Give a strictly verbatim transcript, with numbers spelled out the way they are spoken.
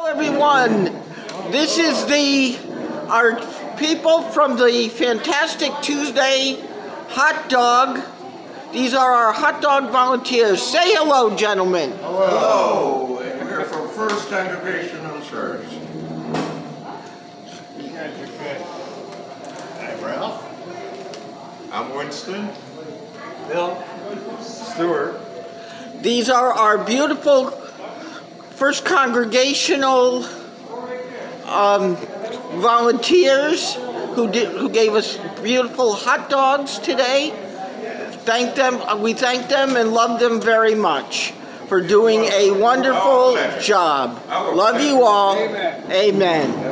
Everyone, this is the our people from the Fantastic Tuesday Hot Dog. These are our hot dog volunteers. Say hello, gentlemen. Hello. We're from First Congregational Church. I'm Ralph. I'm Winston. Bill. Stuart. These are our beautiful First Congregational um, volunteers who did, who gave us beautiful hot dogs today. Thank them. We thank them and love them very much for doing a wonderful job. Love you all. Amen. Amen.